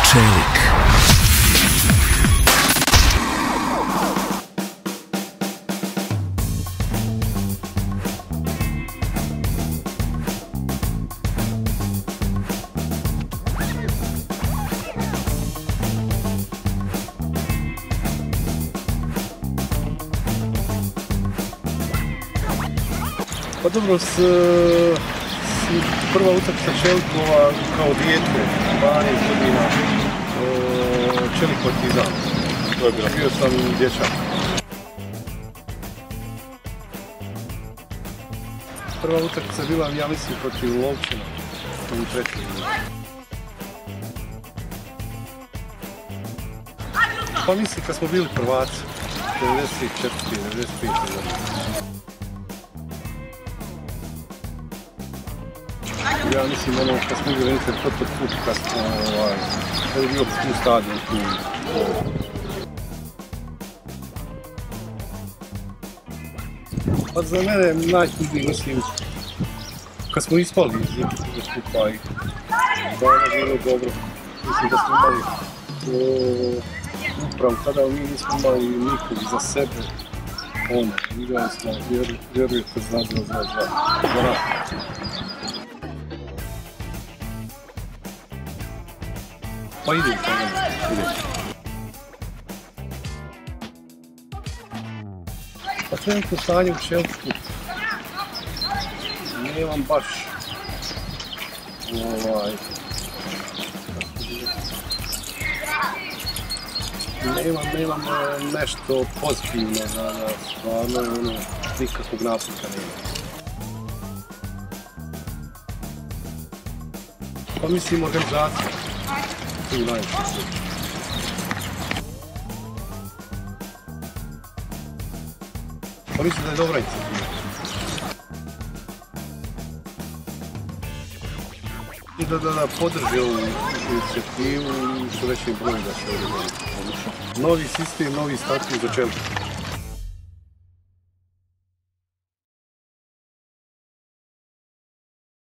Čelik. Pa dobro, prva utakmica Čelikova kao dijete, 12 godina, Čelik Partizan. To je bilo, bio sam dječak. Prva utakmica je bila, ja mislim, protiv Lovćina, u trećem minutu. Pa mislim kad smo bili prvaci, 94. 95. godine. Ja mislim ono kad smo bili nekad prvi put kad je bio u stadionu tu. Pa za mene najtužniji mislim kad smo ispali iz ekipe skupa i da je bilo dobro. Mislim da smo imali upravo tada mi nismo imali nikog za sebe. Igrali smo, vjerujete, za rad. Pa idem, idem. Pa trenutno stanje u Čeliku nemam baš nemam nešto pozitivno da stvarno nikakvog napretka nema. Pa mislim organizacija. Tu najviše sve. Pa mislim da je dobra inicijativa. I da podrži ovu inicijativu i što veći broj da se odluči. Novi sistem, novi statut za Čelik.